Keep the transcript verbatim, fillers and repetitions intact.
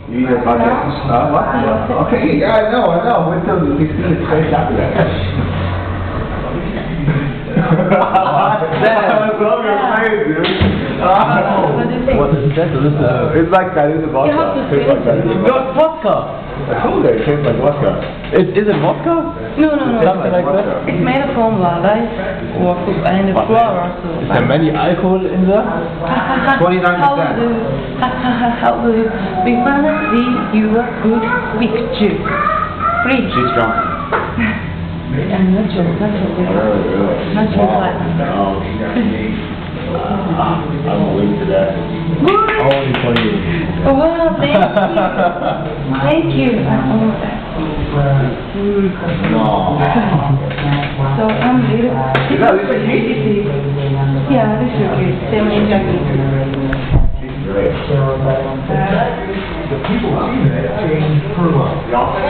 You eat a bucket? Uh, what? Okay, yeah, I know, I know. Wait till the sixteenth straight after that. That's what you're saying, dude. What is that? This is uh, it's like that, it's a vodka. It tastes like that. Not vodka! I told you, it tastes like vodka. Is, is it vodka? No, no, no. Something like that? It's made of formula, right? Or and the flour also. Is there many alcohol in there? twenty-nine percent. How do you? We wanna see your good picture. Please. She's drunk. And not your, not your, not your wife. I'm willing to that. Only for you. Wow, thank you. Thank you. No. So I'm little. Is that this cake? Yeah, this is okay. Same jacket. Great. The people see that change per month.